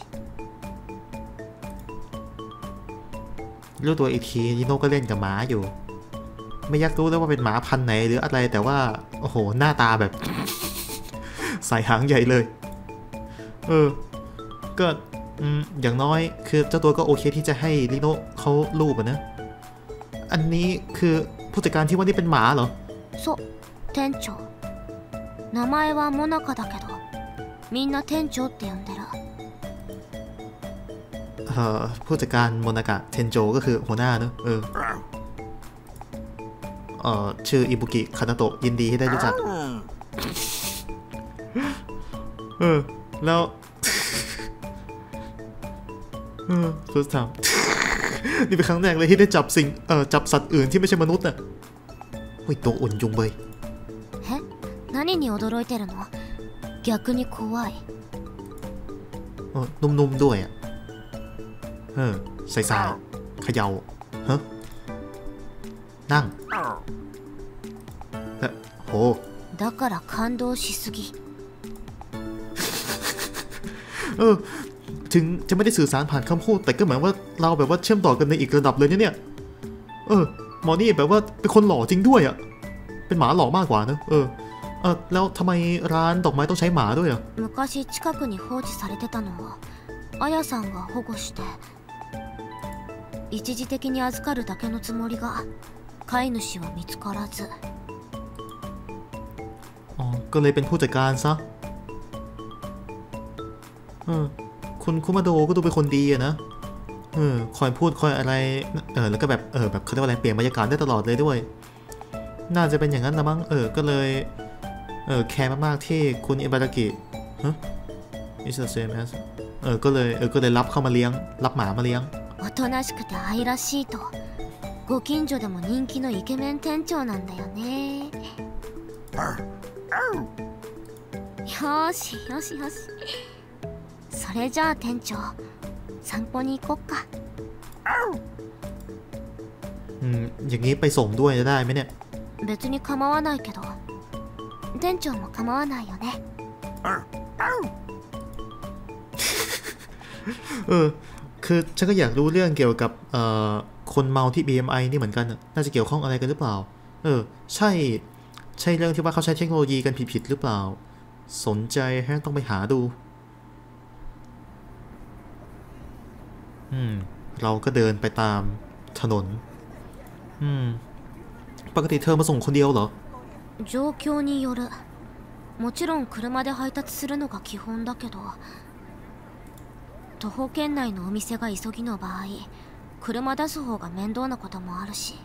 S1: รู้ตัวอีกทียิโน่ก็เล่นกับหมาอยู่ไม่อยากรู้แล้วว่าเป็นหมาพันธุ์ไหนหรืออะไรแต่ว่าโอ้โหหน้าตาแบบ ใส่หางใหญ่เลยก็อย่างน้อยคือเจ้าตัวก็โอเคที่จะให้ลิโนะเขาลูบอะนะอันนี้คือผู้จัดการที่ว่านี่เป็นหมาเหรอ
S2: そう店長名前はモナカだけどみんな店長って呼んでる
S1: ผู้จัดการโมนากะเทนโจก็คือหัวหน้าเนอะชื่ออิบุกิคานาโตะยินดีที่ได้รู้จักแล้วfirst time นี่เป็นครั้งแรกเลยที่ได้จับจับสัตว์อื่นที่ไม่ใช่มนุษย์น่ะโอ้ยตัวอุ่นจุงเบย
S2: え何に驚いてるの逆に怖い
S1: นุ่มๆด้วยอ่ะใส่ๆเขย่าฮะนั่งโห
S2: だから感動しすぎ
S1: ถึงจะไม่ได้สื่อสารผ่านคำพูดแต่ก็เหมือนว่าเราแบบว่าเชื่อมต่อกันในอีกระดับเลยเนี่ยหมอนี่แบบว่าเป็นคนหล่อจริงด้วยอ่ะเป็นหมาหล่อมากกว่านะแล้วทำไมร้านดอกไม้ต้องใช้หมาด้วยอ่ะ
S2: 昔近くに放置されてたのはあやさんが保護して一時的に預かるだけのつもりが飼い主は見つからず
S1: ก็เลยเป็นผู้จัดการซะคุณคุมาโดก็ดูเป็นคนดีอะนะคอยพูดคอยอะไรแล้วก็แบบแบบเขาเรียกว่าอะไรเปลี่ยนบรรยากาศได้ตลอดเลยด้วยน่าจะเป็นอย่างนั้นละมั้งก็เลยแคร์มากๆที่คุณอิบารากิอิสระเซมัสก็เลยรับเข้ามาเลี้ยงรับหมามาเลี้ยง
S2: おとなしくて愛らしいとご近所でも人気のイケメン店長なんだよねよしよしよしそれじゃあ店長散歩に行こっか
S1: อย่างนี้ไปส่งด้วยจะได้ไหมเนี่ย
S2: 別に構わないけど店長も構わないよね
S1: คือฉันก็อยากรู้เรื่องเกี่ยวกับคนเมาที่ BMI นี่เหมือนกันน่าจะเกี่ยวข้องอะไรกันหรือเปล่าใช่เรื่องที่ว่าเขาใช้เทคโนโลยีกันผิดๆหรือเปล่าสนใจฮะต้องไปหาดูเราก็เดินไปตามถนนปกติเธอมาส่งคนเดียวเหรอ
S2: 状況によるもちろん車で配達するのが基本だけど徒歩圏内のお店が急ぎの場合車出す方が面倒なこともあるし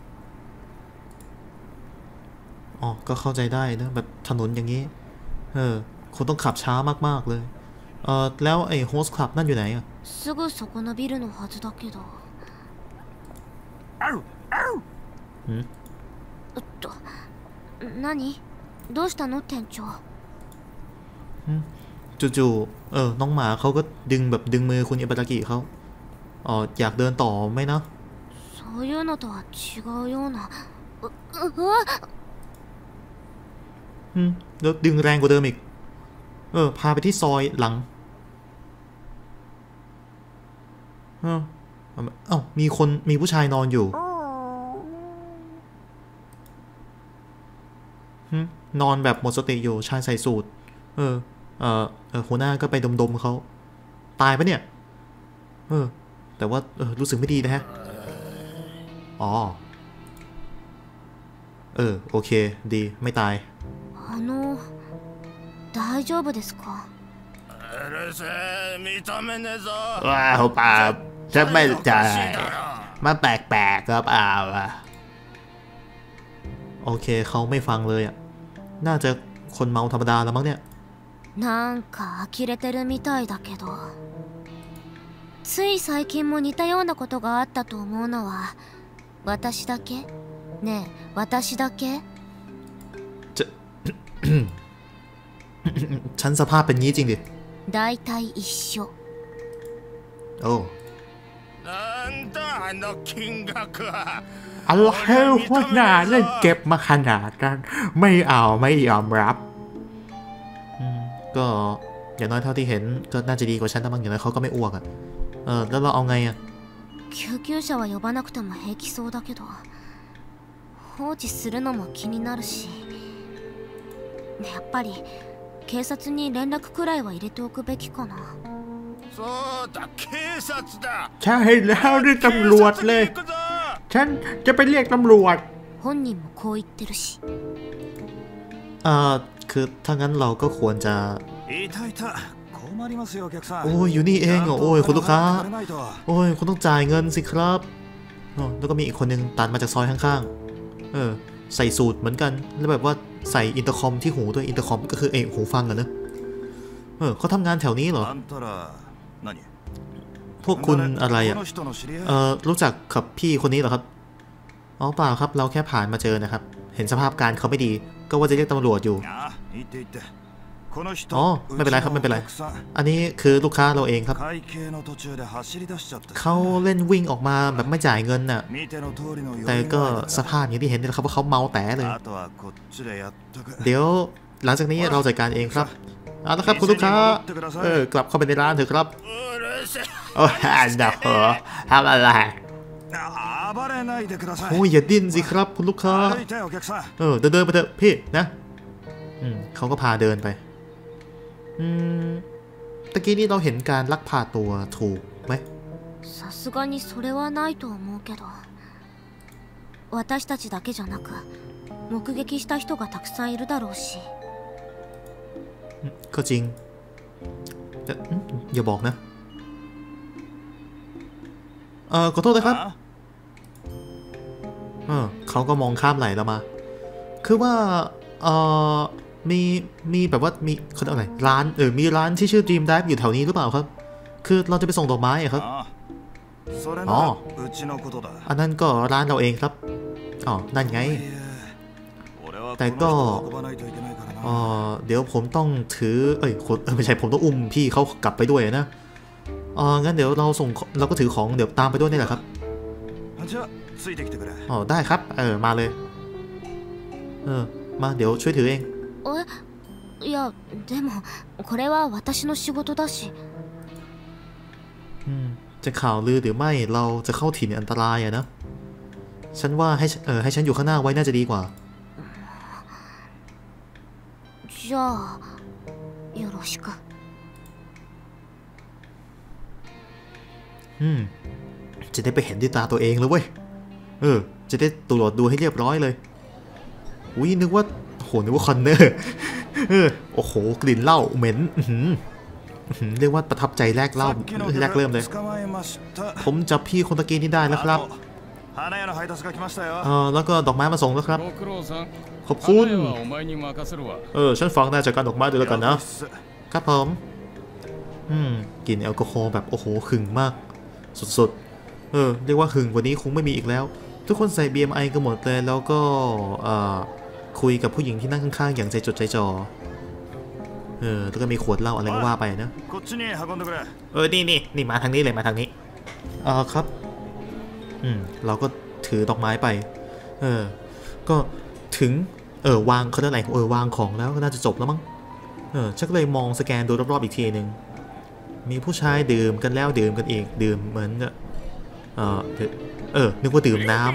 S1: ก็เข้าใจได้นะแบบถนนอย่างนี้คนต้องขับช้ามากๆเลยแล้วไอ้โฮสต์คลับนั่นอยู่ไหนอะ
S2: すぐそこのビルのはずだけど何どうしたの店長
S1: จู่ๆน้องหมาเขาก็ดึงมือคุณอิบารากิเขาอยากเดินต่อไหมนะ
S2: そういうのとは違うような
S1: แล้วดึงแรงกว่าเดิมอีกพาไปที่ซอยหลังมีผู้ชายนอนอยู่นอนแบบหมดสติอยู่ชายใส่สูทหัวหน้าก็ไปดมเขาตายปะเนี่ยแต่ว่ารู้สึกไม่ดีนะฮะโอเคดีไม่ตาย
S2: 大丈夫ですか
S1: ว้าวป่าฉันไม่ใจมาแปลกๆครับโอเคเขาไม่ฟังเลยอ่ะน่าจะคนเมาธรรมดาแล้วมั้งเนี่ย
S2: なんか呆れてるみたいだけどつい最近も似たようなことがあったと思うのは私だけねえ私だけ
S1: ฉันสภาพเป็นงี้จริงดิ
S2: 大体一緒
S1: อะไรวะน่าเล่นเก็บมาขนาดนั้นไม่ยอมรับก็อย่างน้อยเท่าที่เห็นก็น่าจะดีกว่าฉันแต่บางอย่างน้อยเขาก็ไม่อ้วกแล้วเราเอาไง
S2: 救急車は呼ばなくても平気そうだけど放置するのも気になるしやっぱり警察に連絡くらいは入れておくべきかな。
S4: そうだ、警察だ。
S1: ใช่แล้วเรียกตำรวจเลยฉันจะไปเรียกตำรวจ
S2: 本人もこう言ってるし。
S1: คือถ้างั้นเราก็ควรจะโอ้ยอยู่นี่เองเหรอโอ้ยคุณลูกค้าโอ้ยคุณต้องจ่ายเงินสิครับแล้วก็มีอีกคนนึงตัดมาจากซอยข้างๆใส่สูตรเหมือนกันแล้วแบบว่าใส่อินเตอร์คอมที่หูด้วยอินเตอร์คอมก็คือหูฟังกันนะเขาทำงานแถวนี้เหรอพวกคุณอะไรอ่ะรู้จักกับพี่คนนี้เหรอครับอ๋อเปล่าครับเราแค่ผ่านมาเจอนะครับเห็นสภาพการเขาไม่ดีก็ว่าจะเรียกตำรวจอยู่อ๋อไม่เป็นไรครับไม่เป็นไรอันนี้คือลูกค้าเราเองครับเขาเล่นวิ่งออกมาแบบไม่จ่ายเงินน่ะแต่ก็สภาพอย่างที่เห็นนี่แหละครับว่าเขาเมาแต่เลยเดี๋ยวหลังจากนี้เราจัดการเองครับเอาละครับคุณลูกค้ากลับเข้าไปในร้านเถอะครับโอ้ยเดี๋ยวทำอะไรโอ้ยอย่าดิ้นสิครับคุณลูกค้าเดินไปเถอะพี่นะเขาก็พาเดินไปตะกี้นี้เราเห็นการลักพาตัวถูกไหม
S2: さすがにそれはないと思うけど私たちだけじゃなく目撃した人がたくさんいるだろうし
S1: ก็จริงแต่อย่าบอกนะขอโทษนะครับเขาก็มองข้ามไหลเรามาคือว่ามีแบบว่ามีคนอะไรร้านมีร้านที่ชื่อ Dream Dive อยู่แถวนี้หรือเปล่าครับคือเราจะไปส่งดอกไม้ครับอ๋ออันนั้นก็ร้านเราเองครับอ๋อนั่นไงแต่ก็เดี๋ยวผมต้องถือไม่ใช่ผมต้องอุ้มพี่เขากลับไปด้วยนะงั้นเดี๋ยวเราก็ถือของเดี๋ยวตามไปด้วยนี่แหละครับอ๋อได้ครับมาเลยมาเดี๋ยวช่วยถือเอง
S2: いやでもこれは私の仕事だし
S1: จะข่าวลือหรือไม่เราจะเข้าถิ่นอันตรายอะนะฉันว่าให้ฉันอยู่ข้างหน้าไว้น่าจะดีกว่า
S2: じゃあよろしく
S1: จะได้ไปเห็นด้วยตาตัวเองเลยเว้ยจะได้ตรวจดูให้เรียบร้อยเลยอุ้ยนึกว่าคอนเนอร์โอ้โหกลิ่นเหล้าเหม็นเรียกว่าประทับใจแรกเริ่มเลยผมจับพี่คนตะกี้นี่ได้แล้วครับแล้วก็ดอกไม้มาส่งแล้วครับขอบคุณฉันฟังได้จากการดอกไม้ด้วยแล้วกันนะครับผมกลิ่นแอลกอฮอล์แบบโอ้โหหึงมากสุดๆเรียกว่าหึงกว่านี้คงไม่มีอีกแล้วทุกคนใส่ BMI กันหมดเลยแล้วก็คุยกับผู้หญิงที่นั่งข้างๆอย่างใจจดใจจ่อแล้วก็มีขวดเหล้าอะไรก็ว่าไปนะนี่มาทางนี้เลยมาทางนี้ครับเราก็ถือดอกไม้ไปก็ถึงวางเขาได้ไหนวางของแล้วก็น่าจะจบแล้วมั้งชักเลยมองสแกนดูรอบๆอีกทีหนึ่งมีผู้ชายดื่มกันแล้วดื่มกันอีกดื่มเหมือนนึกว่าดื่มน้ำ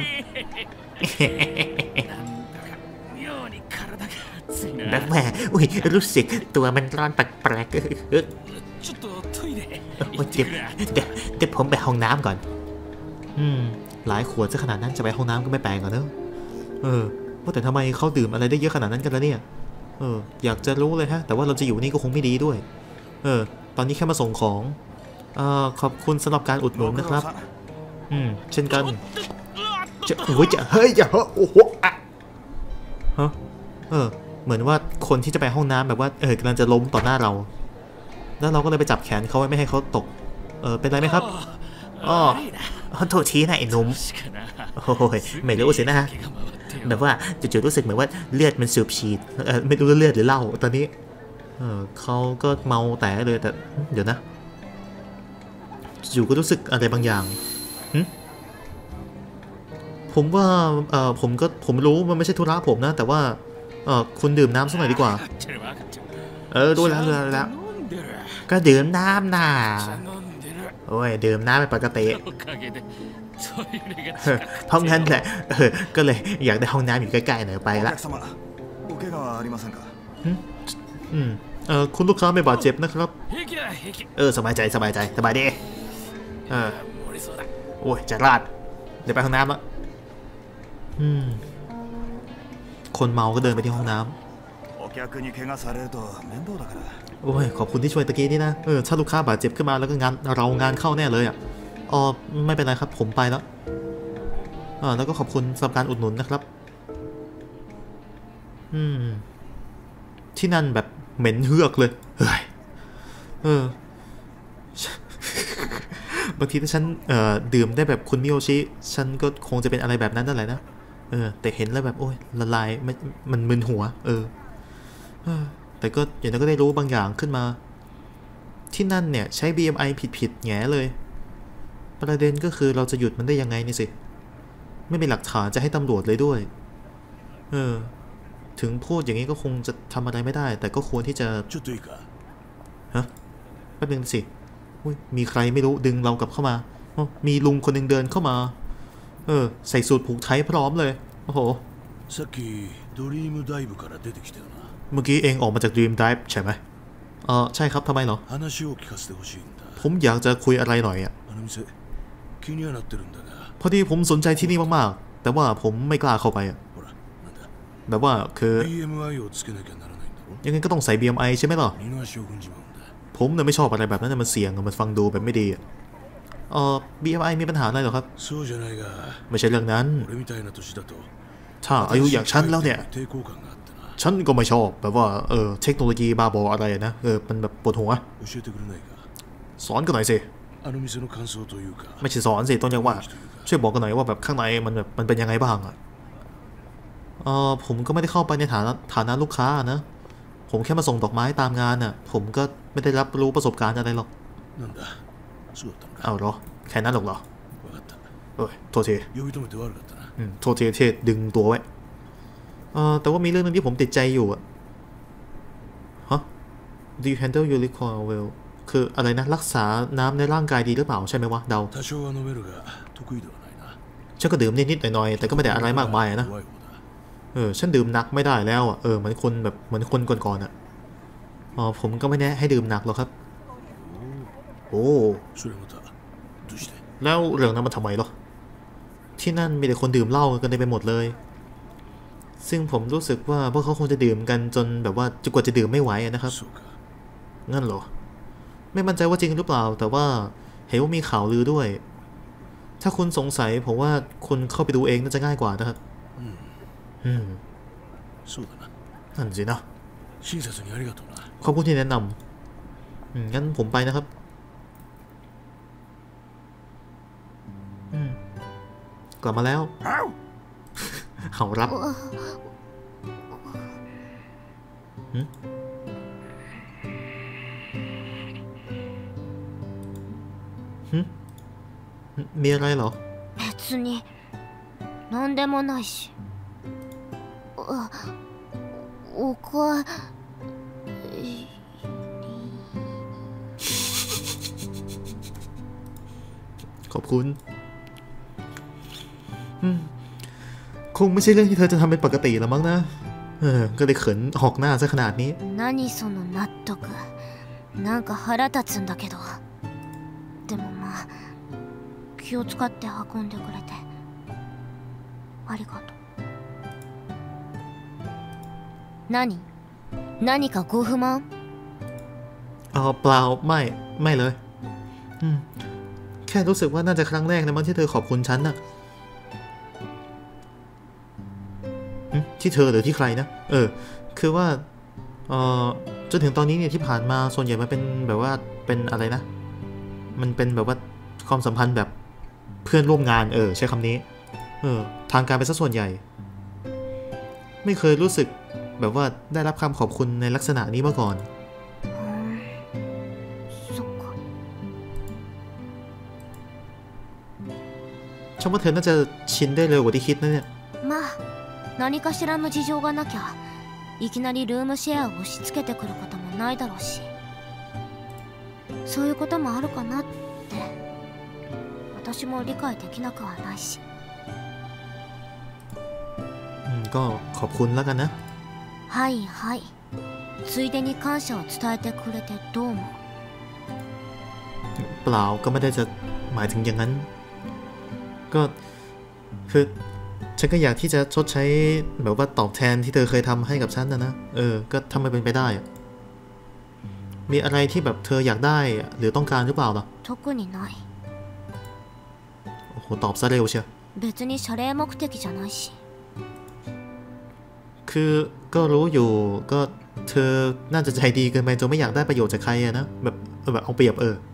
S1: แบบแหมอุ้ยรู้สึกตัวมันร้อนแปลกๆเดี๋ยวผมไปห้องน้ำก่อนหลายขวดซะขนาดนั้นจะไปห้องน้ำก็ไม่แปลกหรอกเนอะว่าแต่ทำไมเขาดื่มอะไรได้เยอะขนาดนั้นกันแล้วเนี่ยอยากจะรู้เลยฮะแต่ว่าเราจะอยู่นี่ก็คงไม่ดีด้วยตอนนี้แค่มาส่งของขอบคุณสำหรับการอุดหนุนนะครับเช่นกันโอ้โหเหมือนว่าคนที่จะไปห้องน้ำแบบว่ากำลังจะล้มต่อหน้าเราแล้วเราก็เลยไปจับแขนเขาไว้ไม่ให้เขาตกเป็นไรไหมครับโทษทีนะไอ้หนุ่มโอ้ยไม่รู้สินะฮะแบบว่าจู่ๆรู้สึกเหมือนว่าเลือดมันสูบฉีดไม่รู้เลือดหรือเหล้าตอนนี้เขาก็เมาแต่เลยแต่เดี๋ยวนะจู่ก็รู้สึกอะไรบางอย่างผมว่าผมรู้มันไม่ใช่ธุระผมนะแต่ว่าคุณดื่มน้ำสักหน่อยดีกว่ารู้แล้วก็ดื่มน้ำน่ะโอ้ยดื่มน้ำเป็นปกติเพราะงั้นแหละก็เลยอยากได้ห้องน้ำอยู่ใกล้ๆหน่อยไปละคุณลูกค้าไม่บาดเจ็บนะครับสบายใจสบายดีโอ้ยจะราดเดี๋ยวไปห้องน้ำละคนเมาก็เดินไปที่ห้องน้ำโอ้ยขอบคุณที่ช่วยตะกี้นี่นะถ้าลูกค้าบาดเจ็บขึ้นมาแล้วก็งานเข้าแน่เลยอ่ะไม่เป็นไรครับผมไปแล้วแล้วก็ขอบคุณสำหรับการอุดหนุนนะครับที่นั่นแบบเหม็นเฮือกเลยเฮ้ยบางทีถ้าฉันดื่มได้แบบคุณมิโอชิฉันก็คงจะเป็นอะไรแบบนั้นนั่นแหละนะแต่เห็นแล้วแบบโอ้ยละลายมันมึนหัวแต่ก็อย่างนั้นก็ได้รู้บางอย่างขึ้นมาที่นั่นเนี่ยใช้ BMI ผิดแง่เลยประเด็นก็คือเราจะหยุดมันได้ยังไงนี่สิไม่มีหลักฐานจะให้ตำรวจเลยด้วยถึงพูดอย่างนี้ก็คงจะทำอะไรไม่ได้แต่ก็ควรที่จะฮะแป๊บนึงสิมีใครไม่รู้ดึงเรากลับเข้ามามีลุงคนหนึ่งเดินเข้ามาใส่สูทผูกไทพร้อมเลยโอ้โหเมื่อกี้เองออกมาจาก Dream Dive ใช่ไหมใช่ครับทำไมเหรอผมอยากจะคุยอะไรหน่อยอ่ะพอดีผมสนใจที่นี่มากๆแต่ว่าผมไม่กล้าเข้าไปอ่ะแบบว่าคือยังไงก็ต้องใส่ BMI ใช่ไหมล่ะผมเนี่ยไม่ชอบอะไรแบบนั้นมันเสี่ยงมันฟังดูแบบไม่ดีBMI มีปัญหาอะไรหรอครับไม่ใช่เรื่องนั้นถ้าอายุอย่างฉันแล้วเนี่ยฉันก็ไม่ชอบแบบว่าเทคโนโลยีบ้าบออะไรนะมันแบบปวดหัวสอนกันหน่อยสิไม่ใช่สอนสิต้นยังว่าช่วยบอกกันหน่อยว่าแบบข้างในมันเป็นยังไงบ้างอ่ะผมก็ไม่ได้เข้าไปในฐานะลูกค้านะผมแค่มาส่งดอกไม้ตามงานน่ะผมก็ไม่ได้รับรู้ประสบการณ์อะไรหรอกเอาเหรอแค่นั้นหรอกเหรอโทษทีโทษทีที่ดึงตัวไว้แต่ว่ามีเรื่องนึงที่ผมติดใจอยู่อะฮะ Do you handle your liquor well คืออะไรนะรักษาน้ำในร่างกายดีหรือเปล่าใช่ไหมวะเดาฉันก็ดื่มนิดๆหน่อยๆแต่ก็ไม่ได้อะไรมากมายนะฉันดื่มหนักไม่ได้แล้วอ่ะเหมือนคนก่อนๆอ่ะผมก็ไม่แนะให้ดื่มหนักหรอกครับโอ้แล้วเรื่องนั้นมันทำไมหรอที่นั่นมีแต่คนดื่มเหล้ากันไปหมดเลยซึ่งผมรู้สึกว่าพวกเขาคงจะดื่มกันจนแบบว่าจนกว่าจะดื่มไม่ไหวนะครับงั้นเหรอไม่มั่นใจว่าจริงหรือเปล่าแต่ว่าเห็นว่ามีข่าวลือด้วยถ้าคุณสงสัยผมว่าคุณเข้าไปดูเองน่าจะง่ายกว่านะครับนั่นสินะขอบคุณที่แนะนำงั้นผมไปนะครับกลับมาแล้วเขารับมีอะไรเหรอ
S2: 別に何でもないしおか
S1: ขอบคุณคงไม่ใช่เรื่องที่เธอจะทำเป็นปกติแล้วมั้งนะก็เลยเขินหอกหน้าซะขนาดนี้
S2: 何その納得なんか腹立つんだけどでもまあ気を使って運んでくれてありがとう何かご不満
S1: เปล่าไม่เลยแค่รู้สึกว่าน่าจะครั้งแรกนะมั้งที่เธอขอบคุณฉันน่ะที่เธอหรือที่ใครนะคือว่าจนถึงตอนนี้เนี่ยที่ผ่านมาส่วนใหญ่มันเป็นแบบว่าเป็นอะไรนะมันเป็นแบบว่าความสัมพันธ์แบบเพื่อนร่วมงานใช้คำนี้ทางการเป็นซะส่วนใหญ่ไม่เคยรู้สึกแบบว่าได้รับคำขอบคุณในลักษณะนี้มาก่อนฉันว่าเธอน่าจะชินได้เร็วกว่าที่คิดนะเนี่ย
S2: 何かしらの事情がなきゃいきなりルームシェアを押し付けてくることもないだろうしそういうこともあるかなって私も理解できなくはないし
S1: ก็ขอบคุณแล้วกันนะ
S2: はいはいついでに感謝を伝えてくれてどう思う？
S1: เปล่าก็ไม่ได้จะหมายถึงอย่างนั้นก็คือฉันก็อยากที่จะชดใช้แบบว่าตอบแทนที่เธอเคยทำให้กับฉันนะก็ทำให้เป็นไปได้อะมีอะไรที่แบบเธออยากได้หรือต้องการหรือเปล่าล่ะ
S2: 特にない。
S1: โอ้โหตอบซะเร็วเชียว
S2: 別に謝礼目的じゃないし。
S1: คือก็รู้อยู่ก็เธอน่าจะใจดีเกินไปจนไม่อยากได้ประโยชน์จากใครนะแบบเอาเปรียบ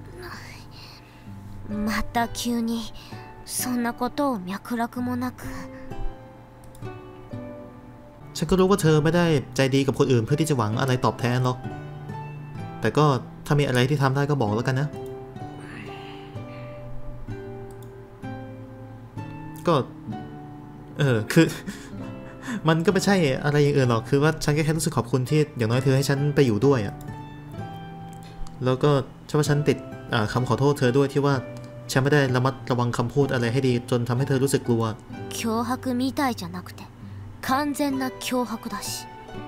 S2: また急にそんなことを脈絡もなく。
S1: ฉันก็รู้ว่าเธอไม่ได้ใจดีกับคนอื่นเพื่อที่จะหวังอะไรตอบแทนหรอกแต่ก็ถ้ามีอะไรที่ทำได้ก็บอกแล้วกันนะก็คือ มันก็ไม่ใช่อะไรอย่างอื่นหรอกคือว่าฉันก็แค่รู้สึกขอบคุณที่อย่างน้อยเธอให้ฉันไปอยู่ด้วยอะแล้วก็ฉันว่าฉันติดคำขอโทษเธอด้วยที่ว่าฉันไม่ได้ระมัดระวังคำพูดอะไรให้ดีจนทำให้เธอรู้สึกกลัว
S2: 脅迫みたいじゃなくて完全な脅迫だし。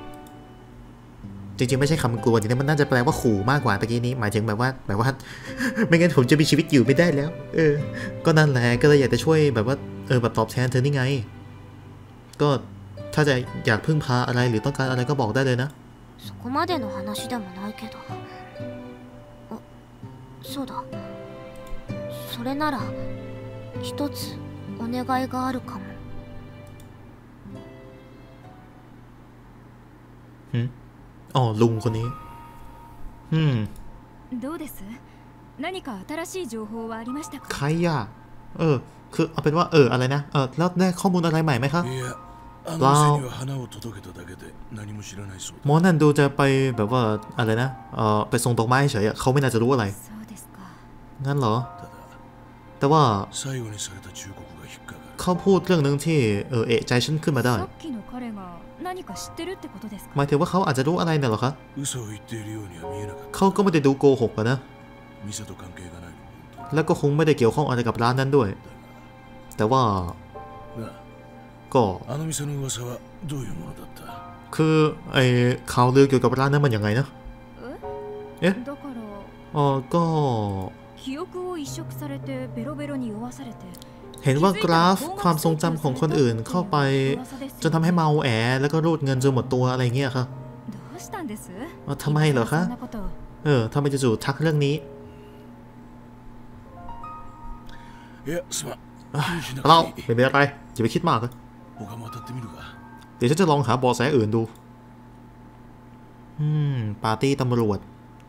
S1: จริงๆไม่ใช่คำกลัวจริงๆมันน่าจะแปลว่าขู่มากกว่าตะกี้นี้หมายถึงแบบว่า ไม่งั้นผมจะมีชีวิตอยู่ไม่ได้แล้วก็นั่นแหละก็เลยอยากจะช่วยแบบว่าแบบตอบแทนเธอนี่ไงก็ถ้าจะอยากพึ่งพาอะไรหรือต้องการอะไรก็บอกได้เลยนะ
S2: そこまでの話でもないけど。あ、そうだ。それなら一つお願いがあるかも。
S1: อ๋อลุงคนนี้
S3: どうです？何か新しい情報はありましたか？
S1: ใครอ่ะคือเอาเป็นว่าอะไรนะแล้วได้ข้อมูลอะไรใหม่ไหมครับเปล่าหมอนั่นดูจะไปแบบว่าอะไรนะไปส่งดอกไม้เฉยเขาไม่น่าจะรู้อะไรงั้นเหรอแต่ว่าเขาพูดเรื่องนึงที่เอะใจฉันขึ้นมาได้หมายถึงว่าเขาอาจจะรู้อะไรเนี่ยหรอคะเขาก็ไม่ได้ดูโกหกนะแล้วก็คงไม่ได้เกี่ยวข้องอะไรกับร้านนั้นด้วยแต่ว่าก็คือข่าวลือเกี่ยวกับร้านนั้นมันยังไงนะก็เห็นว่ากราฟความทรงจำของคนอื่นเข้าไปจนทำให้เมาแอแล้วก็รูดเงินจนหมดตัวอะไรเงี้ยครับทำไมเหรอคะทำไมจู่ๆทักเรื่องนี้เราไม่เป็นอะไรอย่าไปคิดมากเลยเดี๋ยวฉันจะลองหาเบาะแสอื่นดูปาร์ตี้ตำรวจ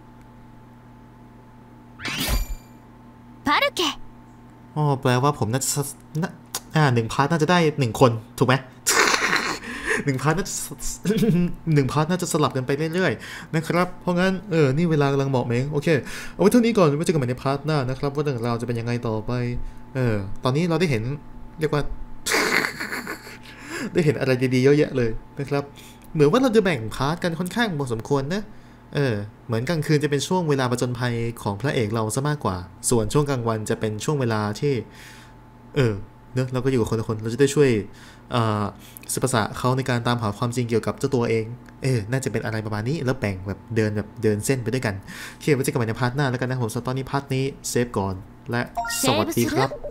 S2: パルケ
S1: แปลว่าผมน่าจะ1 พาร์ทน่าจะได้1 คนถูกไหม 1 พาร์ทน่าจะสลับกันไปเรื่อยๆนะครับเพราะงั้นนี่เวลากำลังเหมาะเมงโอเคเอาไว้เท่านี้ก่อนไว้เจอกันใหม่ในพาร์ทหน้านะครับว่าเรื่องราวจะเป็นยังไงต่อไปตอนนี้เราได้เห็นเรียกว่า ได้เห็นอะไรดีๆเยอะแยะเลยนะครับเหมือนว่าเราจะแบ่งพาร์ทกันค่อนข้างพอสมควรนะเหมือนกลางคืนจะเป็นช่วงเวลาผจญภัยของพระเอกเราซะมากกว่าส่วนช่วงกลางวันจะเป็นช่วงเวลาที่เนอะเราก็อยู่กับคนละคนเราจะได้ช่วยศิลปศาสตร์เขาในการตามหาความจริงเกี่ยวกับเจ้าตัวเองน่าจะเป็นอะไรประมาณนี้แล้วแบ่งแบบเดินเส้นไปด้วยกันโอเคไว้เจอกันใหม่ในพาร์ทหน้าแล้วกันนะผมตอนนี้พาร์ทนี้เซฟก่อนและสวัสดีครับ